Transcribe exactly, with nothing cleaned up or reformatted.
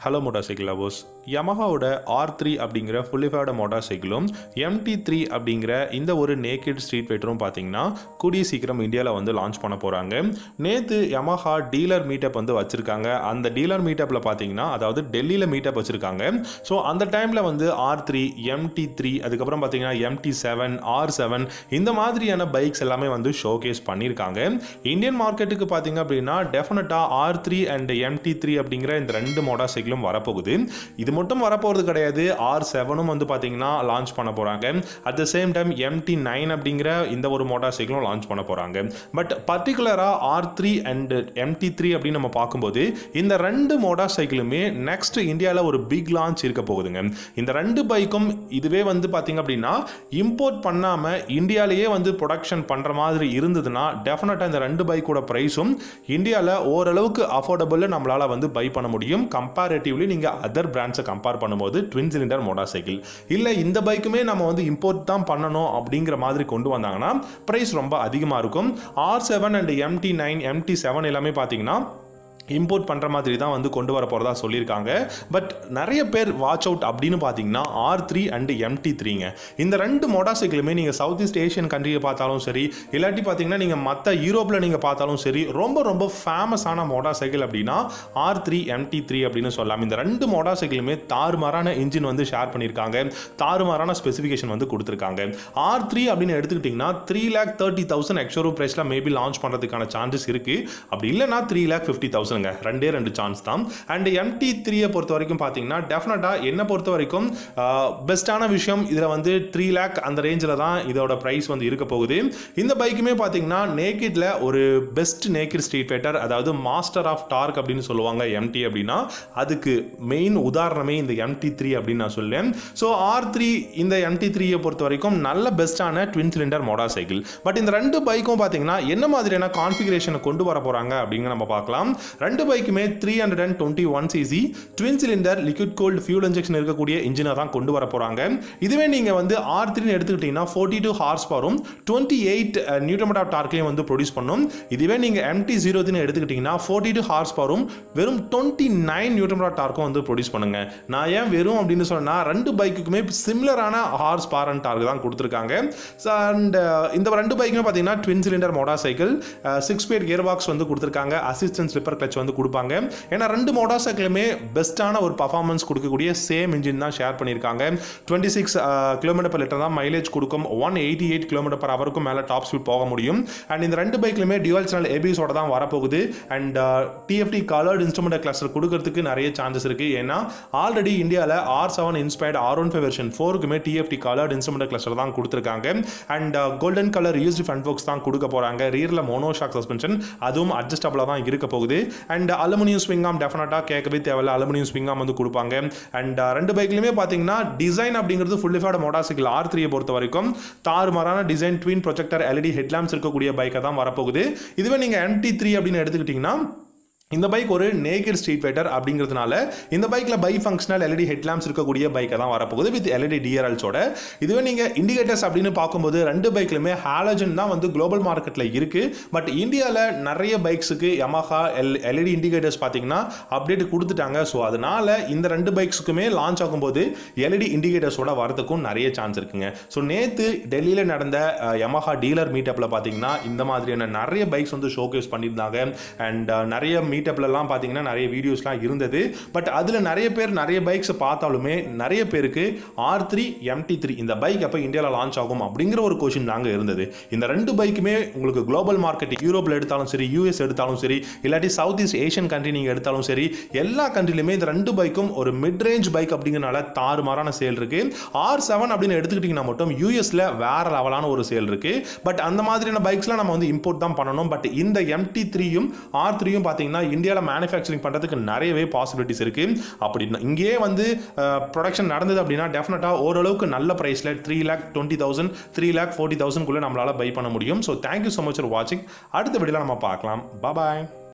Hello motorcycle lovers. Yamaha ஓட R three அப்படிங்கிற fully fed motorcycle-ம் M T three அப்படிங்கிற இந்த ஒரு naked street fighter-ம் பாத்தீங்கன்னா கூடிய சீக்கிரம் இந்தியால வந்து லான்ச் பண்ண போறாங்க. நேத்து Yamaha டீலர் மீட்டப் வந்து வச்சிருக்காங்க. அந்த டீலர் மீட்டப்ல பாத்தீங்கன்னா அதாவது டெல்லியில மீட்டப் வச்சிருக்காங்க. சோ அந்த டைம்ல வந்து R three, M T three அதுக்கு அப்புறம் பாத்தீங்கன்னா M T seven, R seven இந்த மாதிரியான பைக்ஸ் எல்லாமே வந்து ஷோகேஸ் பண்ணிருக்காங்க. இந்தியன் மார்க்கெட்டுக்கு பாத்தீங்க அப்படினா டெஃபினட்டா R three and M T three அப்படிங்கிற இந்த ரெண்டு motorcycle வரப்போகுது. இது மட்டும் வரப்போறது கிடையாது. R seven வந்து பாத்தீங்கன்னா லான்ச் பண்ண போறாங்க. At the same time M T nine அப்படிங்கிற இந்த ஒரு மோட்டார் லான்ச் பண்ண போறாங்க. பட் பர்టిక్యులரா R three and M T three அப்படி நம்ம பாக்கும்போது இந்த ரெண்டு மோட்டார் சைக்கிளுமே நெக்ஸ்ட் இந்தியால ஒரு பிக் லான்ச் இருக்க போகுதுங்க. இந்த ரெண்டு பைக்கும் இதுவே வந்து பாத்தீங்க அப்படினா இம்போர்ட் பண்ணாம இந்தியாலயே வந்து ப்ரொடக்ஷன் பண்ற மாதிரி இருந்ததுனா டெஃபினட்டா இந்த ரெண்டு பைக்கோட பிரைஸும் இந்தியால ஓரளவுக்கு அஃபோர்டபிள் நம்மளால வந்து பை பண்ண முடியும். கம்பேரிட்டிவ்லி நீங்க அதர் பிராண்ட்ஸை கம்பேர் பண்ணும்போது ட்வின் சிலிண்டர் மோட்டார் சைக்கிள் இல்ல இந்த பைக்குமே நம்ம வந்து இம்போர்ட் தான் பண்ணணும் அப்படிங்கிற மாதிரி கொண்டு வந்தாங்கன்னா பிரைஸ் ரொம்ப அதிகமா இருக்கும். R seven and M T nine, M T seven எல்லாமே பாத்தீங்கன்னா இம்போர்ட் பண்ற மாதிரி தான் வந்து கொண்டு வர போறதா சொல்லிருக்காங்க. பட் நிறைய பேர் வாட்ச் அவுட் அப்படினு பாத்தீங்கன்னா R three and M T three ங்க. இந்த ரெண்டு மோட்டார் சைக்கிளுமே நீங்க சவுத் ஈஸ்ட் ஏசியன் கண்ட்ரியை பார்த்தாலும் சரி இல்லாட்டி பாத்தீங்கன்னா நீங்க மத்த யூரோப்ல நீங்க பார்த்தாலும் சரி ரொம்ப ரொம்ப ஃபேமஸான மோட்டார் சைக்கிள் அப்படினா R three, M T three அப்படினு சொல்லலாம். இந்த ரெண்டு மோட்டார் சைக்கிளுமே தாறுமாறான இன்ஜின் வந்து ஷேர் பண்ணிருக்காங்க. தாறுமாறான ஸ்பெசிஃபிகேஷன் வந்து கொடுத்திருக்காங்க. R three அப்படினு எடுத்துக்கிட்டீங்கன்னா three lakh thirty thousand ex showroom பிரைஸ்ல மேபி லான்ச் பண்றதுக்கான சான்சஸ் இருக்கு. அப்படி இல்லனா three lakh fifty thousand ரெண்டே ரெண்டு சான்ஸ் தான். அண்ட் M T three பொறுத்த வரைக்கும் பாத்தீங்கன்னா டெஃபினட்டா என்ன பொறுத்த வரைக்கும் பெஸ்டான விஷயம் இதுல வந்து three lakh அந்த ரேஞ்சில தான் இதோட பிரைஸ் வந்து இருக்க போகுது. இந்த பைக்குமே பாத்தீங்கன்னா நேக்கட்ல ஒரு பெஸ்ட் நேக்கட் ஸ்ட்ரீட் ஃபைட்டர் அதாவது மாஸ்டர் ஆஃப் டார்க் அப்படின்னு சொல்லுவாங்க M T அப்படின்னா அதுக்கு மெயின் உதாரணமே இந்த M T three அப்படின்னு நான் சொல்லேன். ஸோ R three இந்த M T three பொறுத்த வரைக்கும் நல்ல பெஸ்டான twin cylinder motorcycle. But இந்த ரெண்டு பைக்கும் பாத்தீங்கன்னா என்ன மாதிரியான கான்ஃபிகரேஷனை கொண்டு வர போறாங்க அப்படிங்க நம்ம பார்க்கலாம். ரெண்டு பைக்குமே three twenty-one C C twin cylinder liquid cooled fuel injection இருக்கக்கூடிய இன்ஜினை தான் கொண்டு வர போறாங்க. இதுவே நீங்க வந்து R three எடுத்துக்கிட்டீங்கன்னா forty-two ஹார்ஸ் பவரும் twenty-eight நியூட்டன் மீட்டர் ஆஃப் டார்க்லயும் வந்து ப்ரொடியூஸ் பண்ணும். இதுவே நீங்க M T zero three எடுத்துக்கிட்டீங்கன்னா forty-two ஹார்ஸ் பவரும் வெறும் twenty-nine நியூட்டன் மீட்டர் ஆஃப் டார்க்கும் வந்து ப்ரொடியூஸ் பண்ணுங்க. நான் ஏன் வெறும் அப்படின்னு சொன்னா ரெண்டு பைக்குக்குமே சிமிலரான ஹார்ஸ் பவர் அண்ட் டார்க் தான் கொடுத்திருக்காங்க. அண்ட் இந்த ரெண்டு பைக்குமே பாத்தீங்கன்னா twin cylinder motorcycle six speed gearbox வந்து கொடுத்திருக்காங்க. அசிஸ்டன்ட் ஸ்லிப்பர் கிளட்ச் வந்து கொடுப்பாங்க. ஏன்னா ரெண்டு மோட்டார் சைக்கிளுமே பெஸ்டான ஒரு பர்ஃபார்மன்ஸ் கொடுக்கக்கூடிய சேம் இன்ஜின் தான் ஷேர் பண்ணிருக்காங்க. twenty-six கிலோமீட்டர் per லிட்டர் தான் மைலேஜ் கொடுக்கும். one eighty-eight கிலோமீட்டர் per ஹவருக்கு மேல டாப் ஸ்பீட் போக முடியும். அண்ட் இந்த ரெண்டு பைக்லயுமே dual channel A B S ஓட தான் வரப்போகுது. And T F T coloured instrument cluster கொடுக்கிறதுக்கு நிறைய சான்சஸ் இருக்கு. ஏன்னா ஆல்ரெடி இந்தியால R seven inspired R fifteen version four-க்குமே T F T coloured instrument cluster தான் கொடுத்திருக்காங்க. And golden colour used front forks தான் கொடுக்க போறாங்க. ரியர்ல மோனோ ஷாக் சஸ்பென்ஷன் அதுவும் அட்ஜஸ்டபிளா தான் இருக்க போகுது. அண்ட் அலுமினியம் ஸ்விங் ஆர்ம் டெஃபினட்டா கேட்கவே தேவையில்ல. அலுமினியம் ஸ்விங் ஆர்ம் வந்து கொடுப்பாங்க. அண்ட் ரெண்டு பைக்லயுமே பாத்தீங்கன்னா டிசைன் அப்படிங்கிறது fully faired motor cycle R three பொறுத்த வரைக்கும் தாறுமாறான design twin projector L E D headlamps இருக்கக்கூடிய பைக்கை தான் வரப்போகுது. இதுவே நீங்க M T three அப்படின்னு எடுத்துக்கிட்டீங்கன்னா இந்த பைக் ஒரு நேக்கட் ஸ்ட்ரீட் ஃபைட்டர் அப்படிங்கிறதுனால இந்த பைக்ல bi functional L E D headlamps இருக்கக்கூடிய பைக்கை தான் வரப்போகுது with L E D D R Ls-ஓட. இதுவே நீங்க இண்டிகேட்டர்ஸ் அப்படின்னு பார்க்கும்போது ரெண்டு பைக்லயுமே ஹாலஜன் தான் வந்து குளோபல் மார்க்கெட்ல இருக்கு. பட் இந்தியால நிறைய பைக்ஸுக்கு Yamaha L E D indicators பாத்தீங்கன்னா அப்டேட் கொடுத்துட்டாங்க. ஸோ அதனால இந்த ரெண்டு பைக்ஸுக்குமே லான்ச் ஆகும்போது L E D இண்டிகேட்டர்ஸோட வரதுக்கும் நிறைய சான்ஸ் இருக்குங்க. ஸோ நேத்து டெல்லியில நடந்த Yamaha டீலர் மீட்டப்ல பாத்தீங்கன்னா இந்த மாதிரியான நிறைய பைக்ஸ் வந்து ஷோகேஸ் பண்ணியிருந்தாங்க. அண்ட் நிறைய மீட்டப்லாம் பாத்தீங்கன்னா நிறைய வீடியோஸ்லாம் இருந்தது. பட் அதுல நிறைய பேர் நிறைய பைக்ஸ் பார்த்தாலுமே நிறைய பேருக்கு R three, M T three இந்த பைக் அப்ப இந்தியால லான்ச் ஆகும் அப்படிங்கிற ஒரு क्वेश्चन தாங்க இருந்தது. இந்த ரெண்டு பைக்குமே உங்களுக்கு குளோபல் மார்க்கெட் யூரோப்ல எடுத்தாலும் சரி U S எடுத்தாலும் சரி இல்லாட்டி சவுத் ஈஸ்ட் ஏசியன் கண்ட்ரி நீங்க எடுத்தாலும் சரி எல்லா கண்ட்ரிலுமே இந்த ரெண்டு பைக்கும் ஒரு மிட் ரேஞ்ச் பைக் அப்படிங்கறனால தாறுமாறான சேல் இருக்கு. R seven அப்படின்னு எடுத்துக்கிட்டீங்கன்னா மட்டும் U S ல வேற லெவலான ஒரு சேல் இருக்கு. பட் அந்த மாதிரியான பைக்ஸ்லாம் நம்ம வந்து இம்போர்ட் தான் பண்ணணும். பட் இந்த M T three-யும் R three-யும் பாத்தீங்கன்னா இந்தியால மேனுஃபேக்சரிங் பண்றதுக்கு நிறையவே பாசிபிலிட்டிஸ் இருக்கு. அப்படி இங்கேயே வந்து ப்ரொடக்ஷன் நடந்தது அப்படின்னா டெஃபினட்டா ஓரளவுக்கு நல்ல பிரைஸ்ல three lakh twenty thousand, three lakh forty thousand குள்ள நம்மளால பை பண்ண முடியும். So thank you so much for வாட்சிங். அடுத்த வீடியோல நம்ம பார்க்கலாம். பாய்.